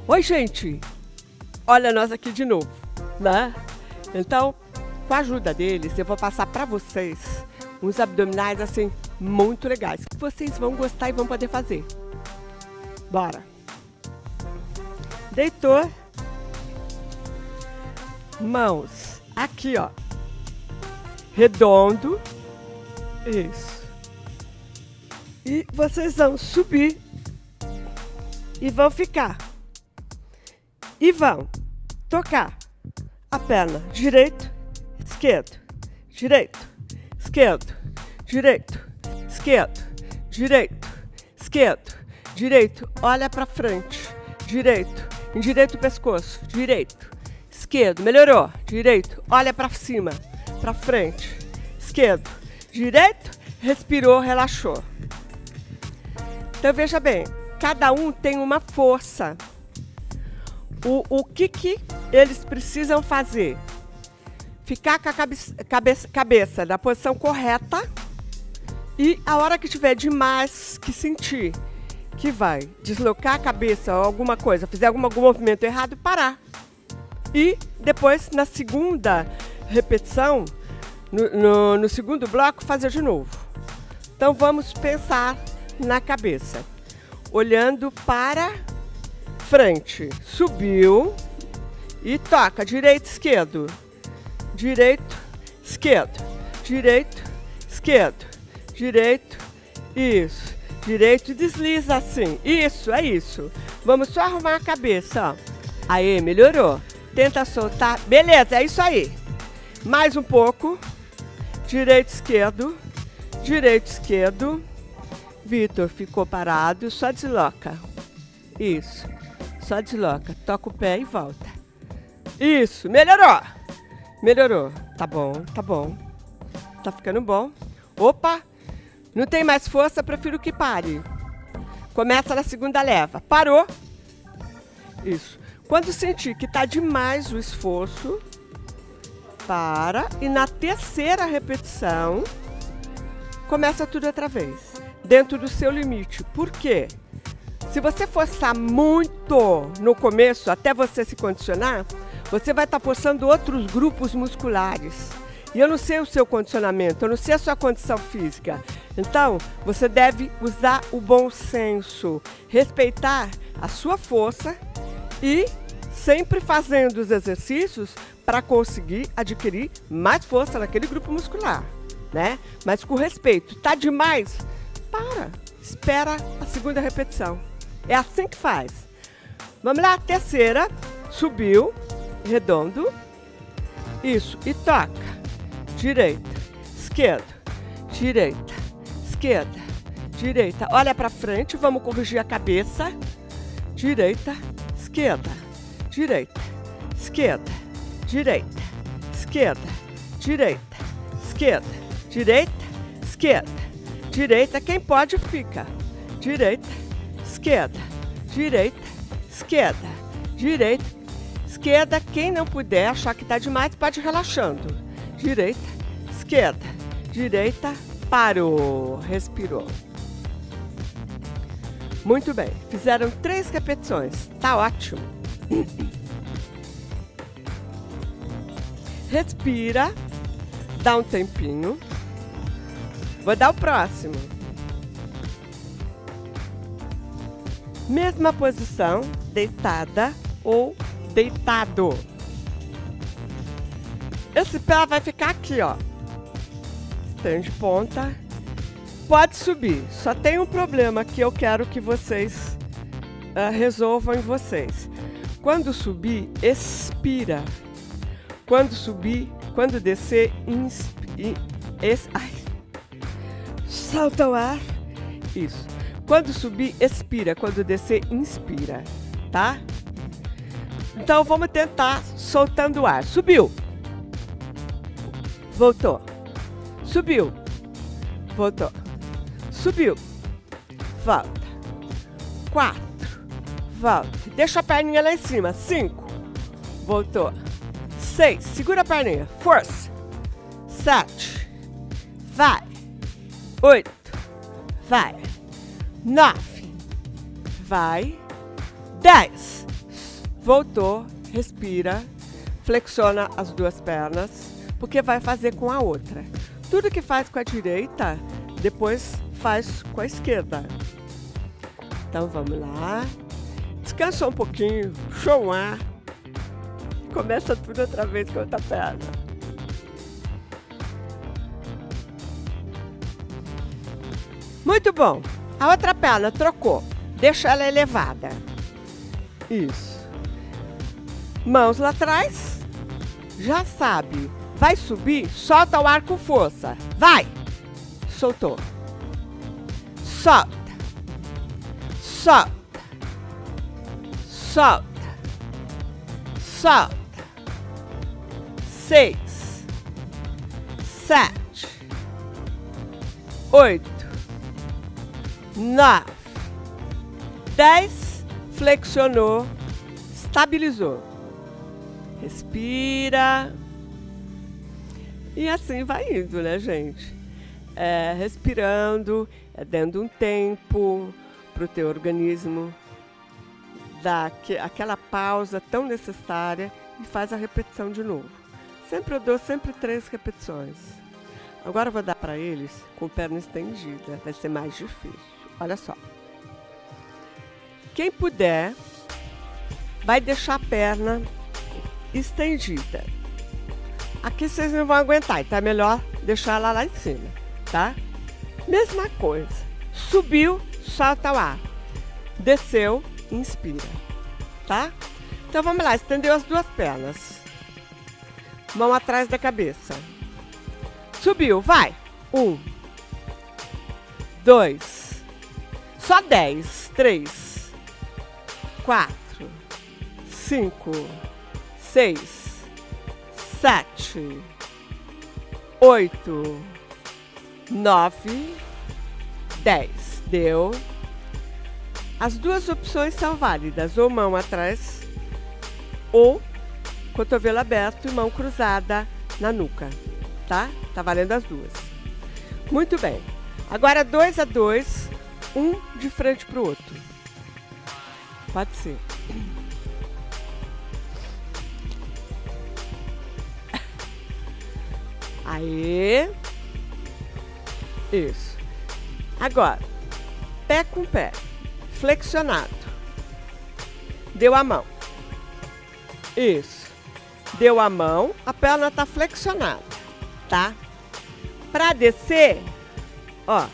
Oi, gente! Olha nós aqui de novo, né? Então, com a ajuda deles, eu vou passar para vocês uns abdominais assim muito legais que vocês vão gostar e vão poder fazer. Bora! Deitou, mãos aqui, ó, redondo, isso. E vocês vão subir e vão ficar. E vão tocar a perna direito, esquerdo, direito, esquerdo, direito, esquerdo, direito, esquerdo, direito. Olha para frente, direito, endireita o pescoço, direito, esquerdo, melhorou, direito, olha para cima, para frente, esquerdo, direito, respirou, relaxou. Então veja bem, cada um tem uma força. O que eles precisam fazer? Ficar com a cabeça na posição correta e a hora que tiver demais que sentir que vai deslocar a cabeça ou alguma coisa, fizer algum movimento errado, parar. E depois, na segunda repetição, no segundo bloco, fazer de novo. Então vamos pensar na cabeça, olhando para frente, subiu e toca direito, esquerdo, direito, esquerdo, direito, esquerdo, direito, isso, direito, desliza assim, isso, é isso. Vamos só arrumar a cabeça, ó. Aí, melhorou. Tenta soltar, beleza, é isso aí. Mais um pouco, direito, esquerdo, Vitor ficou parado, só desloca, isso. Só desloca, toca o pé e volta. Isso, melhorou. Melhorou. Tá bom, tá bom. Tá ficando bom. Opa, não tem mais força, prefiro que pare. Começa na segunda leva. Parou. Isso. Quando sentir que tá demais o esforço, para. E na terceira repetição, começa tudo outra vez. Dentro do seu limite. Por quê? Se você forçar muito no começo, até você se condicionar, você vai estar forçando outros grupos musculares. E eu não sei o seu condicionamento, eu não sei a sua condição física. Então, você deve usar o bom senso, respeitar a sua força e sempre fazendo os exercícios para conseguir adquirir mais força naquele grupo muscular, né? Mas com respeito. Tá demais? Para, espera a segunda repetição. É assim que faz. Vamos lá, terceira. Subiu, redondo. Isso, e toca. Direita, esquerda, direita, esquerda, direita. Olha para frente, vamos corrigir a cabeça. Direita, esquerda, direita, esquerda, direita, esquerda, direita, esquerda, direita, esquerda, direita. Quem pode, fica. Direita, esquerda, direita, esquerda, direita, esquerda. Quem não puder achar que está demais, pode ir relaxando. Direita, esquerda, direita, parou, respirou. Muito bem, fizeram 3 repetições, tá ótimo. Respira, dá um tempinho. Vou dar o próximo. Mesma posição, deitada ou deitado. Esse pé vai ficar aqui, ó. Estende ponta. Pode subir. Só tem um problema que eu quero que vocês resolvam em vocês. Quando subir, expira. Quando subir, quando descer, solta o ar. Isso. Quando subir, expira. Quando descer, inspira. Tá? Então, vamos tentar soltando o ar. Subiu. Voltou. Subiu. Voltou. Subiu. Volta. 4. Volta. Deixa a perninha lá em cima. 5. Voltou. 6. Segura a perninha. Força. 7. Vai. 8. Vai. 9. Vai. 10. voltou, respira, flexiona as duas pernas, porque vai fazer com a outra. Tudo que faz com a direita, depois faz com a esquerda. Então vamos lá. Descansa um pouquinho, puxa um ar. Começa tudo outra vez com a outra perna. Muito bom. A outra perna trocou. Deixa ela elevada. Isso. Mãos lá atrás. Já sabe. Vai subir, solta o ar com força. Vai. Soltou. Solta. Solta. Solta. Solta. 6, 7, 8, 9, 10. Flexionou. Estabilizou. Respira. E assim vai indo, né, gente? Respirando, dando um tempo para o teu organismo dar aquela pausa tão necessária e faz a repetição de novo. Eu dou sempre 3 repetições. Agora eu vou dar para eles com perna estendida, vai ser mais difícil. Olha só. Quem puder, vai deixar a perna estendida. Aqui vocês não vão aguentar, então é melhor deixar ela lá em cima, tá? Mesma coisa. Subiu, solta o ar. Desceu, inspira, tá? Então vamos lá, estendeu as duas pernas. Mão atrás da cabeça. Subiu, vai. 1, 2, só 10. 3, 4, 5, 6, 7, 8, 9, 10. Deu. As duas opções são válidas, ou mão atrás, ou cotovelo aberto e mão cruzada na nuca, tá? Tá valendo as duas. Muito bem. Agora 2 a 2, um de frente pro outro. Pode ser. Aê. Isso. Agora, pé com pé. Flexionado. Deu a mão. Isso. Deu a mão, a perna tá flexionada, tá? Para descer, ó.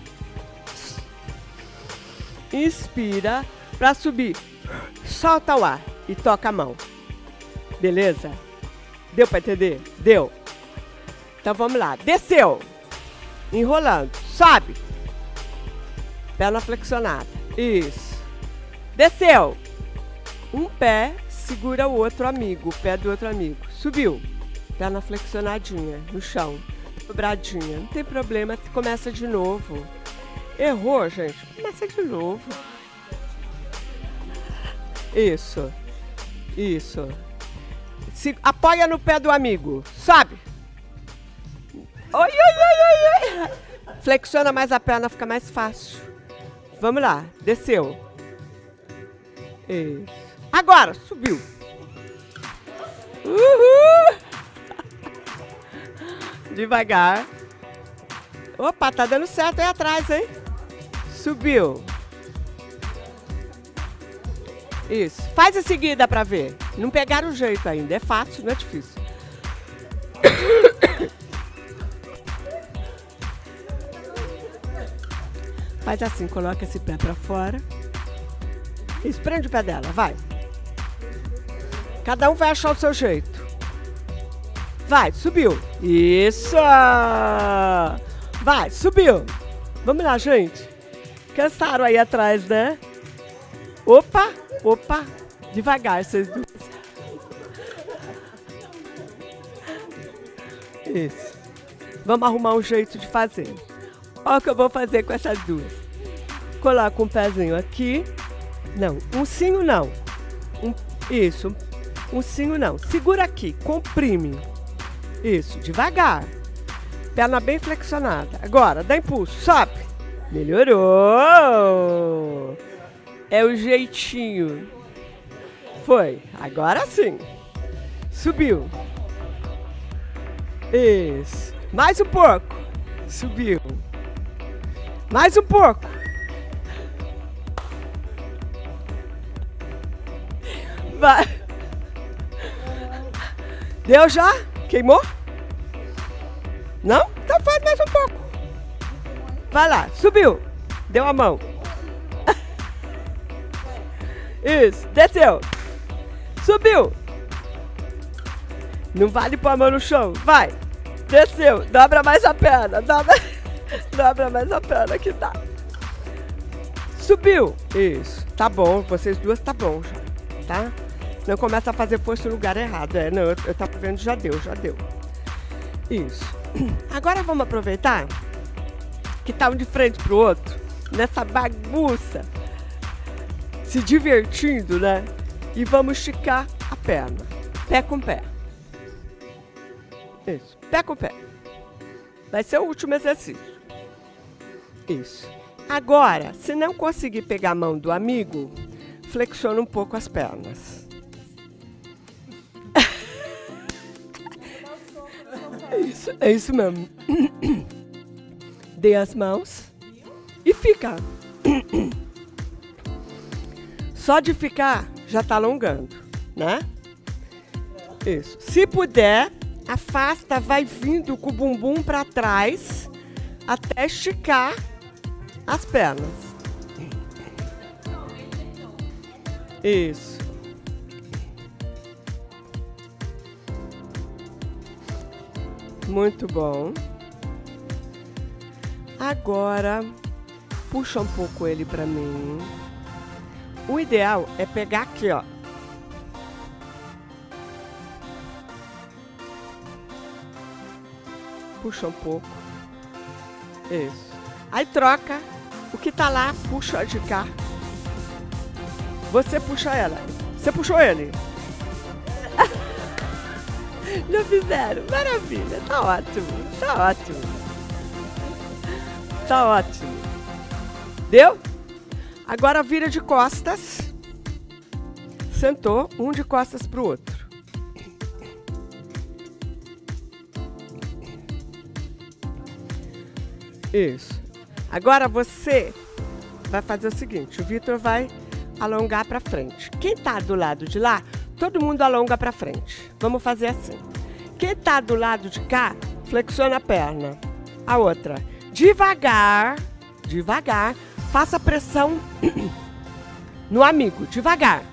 Inspira, para subir. Solta o ar e toca a mão. Beleza? Deu para entender? Deu. Então vamos lá. Desceu. Enrolando. Sobe. Perna flexionada. Isso. Desceu. Um pé segura o outro amigo, o pé do outro amigo. Subiu. Perna flexionadinha no chão. Dobradinha. Não tem problema, começa de novo. Errou, gente? Começa de novo. Isso. Isso. Apoia no pé do amigo. Sobe. Oi, oi, oi, oi, oi. Flexiona mais a perna, fica mais fácil. Vamos lá. Desceu. Isso. Agora, subiu. Uhul! Devagar. Opa, tá dando certo aí atrás, hein? Subiu. Isso. Faz em seguida pra ver. Não pegaram o jeito ainda. É fácil, não é difícil. Faz assim, coloca esse pé pra fora. Isso, prende o pé dela, vai. Cada um vai achar o seu jeito. Vai, subiu. Isso! Vai, subiu. Vamos lá, gente. Cansaram aí atrás, né? Opa, opa. Devagar, vocês duas. Isso. Vamos arrumar um jeito de fazer. Olha o que eu vou fazer com essas duas. Coloca um pezinho aqui. Não, um cinho não. Isso, um cinho não. Segura aqui, comprime. Isso, devagar. Perna bem flexionada. Agora, dá impulso, sobe. Melhorou. É o jeitinho. Foi. Agora sim. Subiu. Isso. Mais um pouco. Subiu. Mais um pouco. Vai. Deu já? Queimou? Não? Então faz mais um pouco. Vai lá. Subiu. Deu a mão. Isso. Desceu. Subiu. Não vale pôr a mão no chão. Vai. Desceu. Dobra mais a perna. Dobra mais a perna que dá. Subiu. Isso. Tá bom. Vocês duas tá bom já. Tá? Não começa a fazer força no lugar errado. É, não, eu tava vendo, já deu. Isso. Agora vamos aproveitar que tá um de frente pro outro, nessa bagunça, se divertindo, né? E vamos esticar a perna. Pé com pé. Isso. Pé com pé. Vai ser o último exercício. Isso. Agora, se não conseguir pegar a mão do amigo, flexiona um pouco as pernas. É isso mesmo. Dê as mãos e fica. Só de ficar já tá alongando, né? Isso. Se puder, afasta, vai vindo com o bumbum para trás até esticar as pernas. Isso. Muito bom. Agora, puxa um pouco ele para mim. O ideal é pegar aqui, ó. Puxa um pouco. Isso. Aí troca. O que tá lá, puxa de cá. Você puxa ela. Você puxou ele. Já fizeram. Maravilha. Tá ótimo. Tá ótimo. Tá ótimo. Deu? Agora vira de costas. Sentou, um de costas pro outro. Isso. Agora você vai fazer o seguinte, o Vitor vai alongar para frente. Quem tá do lado de lá, todo mundo alonga para frente. Vamos fazer assim. Quem tá do lado de cá, flexiona a perna. A outra, devagar, devagar, faça pressão no amigo, devagar.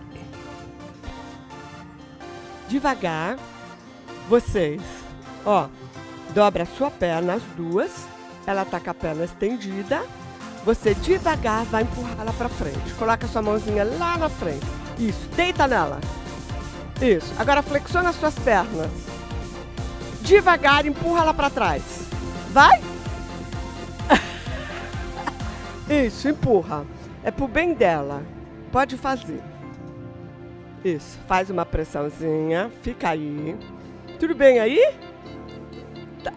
Devagar. Vocês, ó, dobra a sua perna, as duas. Ela tá com a perna estendida. Você devagar vai empurrá-la para frente. Coloca a sua mãozinha lá na frente. Isso, deita nela. Isso, agora flexiona as suas pernas. Devagar, empurra ela para trás. Vai. Isso, empurra. É pro bem dela. Pode fazer. Isso, faz uma pressãozinha. Fica aí. Tudo bem aí? Tá.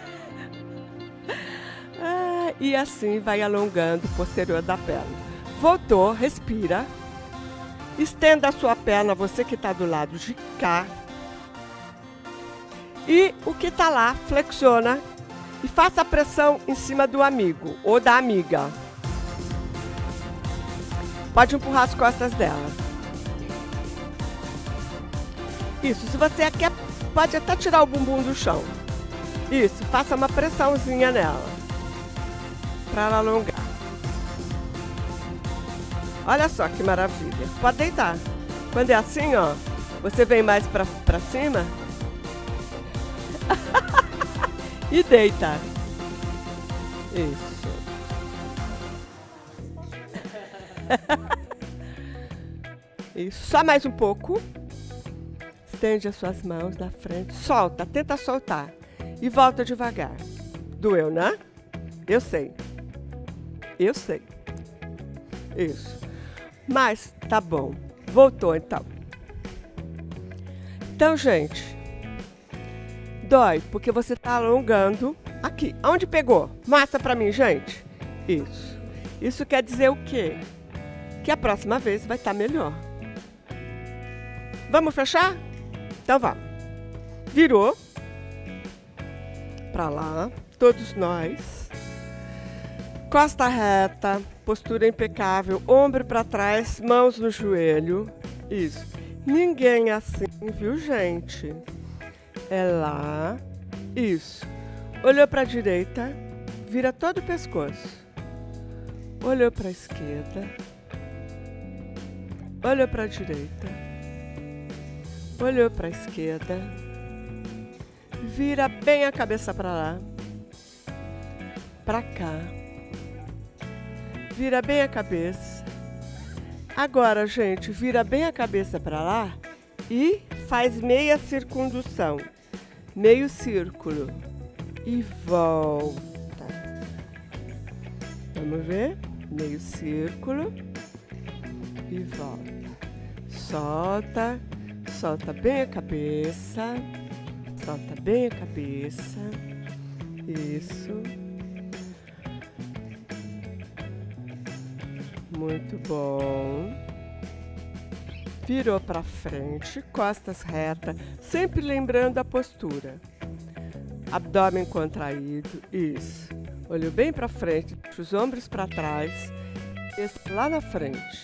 E assim vai alongando o posterior da perna. Voltou, respira. Estenda a sua perna, você que está do lado de cá. E o que está lá, flexiona. E faça a pressão em cima do amigo ou da amiga. Pode empurrar as costas dela. Isso, se você quer, pode até tirar o bumbum do chão. Isso, faça uma pressãozinha nela. Para ela alongar. Olha só que maravilha. Pode deitar. Quando é assim, ó, você vem mais pra cima. E deita. Isso. Isso. Só mais um pouco. Estende as suas mãos na frente. Solta. Tenta soltar. E volta devagar. Doeu, né? Eu sei. Eu sei. Isso. Mas tá bom. Voltou então. Então, gente, dói porque você tá alongando aqui. Onde pegou? Mostra pra mim, gente. Isso. Isso quer dizer o quê? Que a próxima vez vai estar melhor. Vamos fechar? Então vamos. Virou para lá, todos nós. Costa reta, postura impecável, ombro para trás, mãos no joelho. Isso. Ninguém assim, viu, gente? É lá. Isso. Olhou para a direita, vira todo o pescoço. Olhou para a esquerda. Olhou para a direita. Olhou para a esquerda. Vira bem a cabeça para lá. Para cá. Vira bem a cabeça. Agora, gente, vira bem a cabeça para lá e faz meia circundução. Meio círculo. E volta. Vamos ver? Meio círculo. E volta. Solta. Solta bem a cabeça. Solta bem a cabeça. Isso. Muito bom. Virou para frente, costas retas, sempre lembrando a postura. Abdômen contraído, isso. Olho bem para frente, os ombros para trás, esse lá na frente.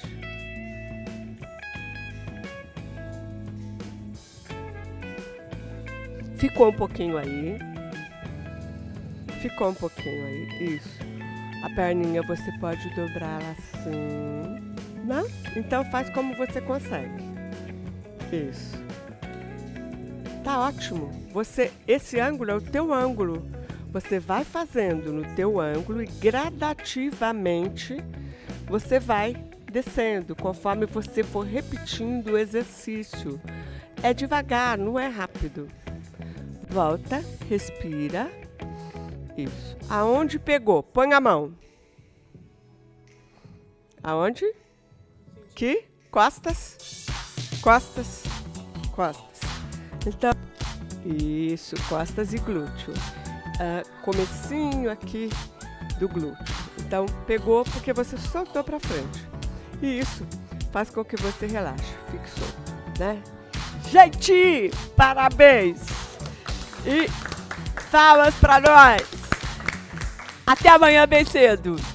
Ficou um pouquinho aí. Ficou um pouquinho aí, isso. A perninha você pode dobrar assim, né? Então faz como você consegue. Isso. Tá ótimo. Esse ângulo é o teu ângulo. Você vai fazendo no teu ângulo e gradativamente você vai descendo, conforme você for repetindo o exercício. É devagar, não é rápido. Volta, respira. Isso. Aonde pegou? Põe a mão. Aonde? Aqui. Costas. Costas. Costas. Então, isso. Costas e glúteo. Comecinho aqui do glúteo. Então, pegou porque você soltou para frente. E isso faz com que você relaxe. Fique solto, né? Gente, parabéns! E palmas para nós! Até amanhã bem cedo!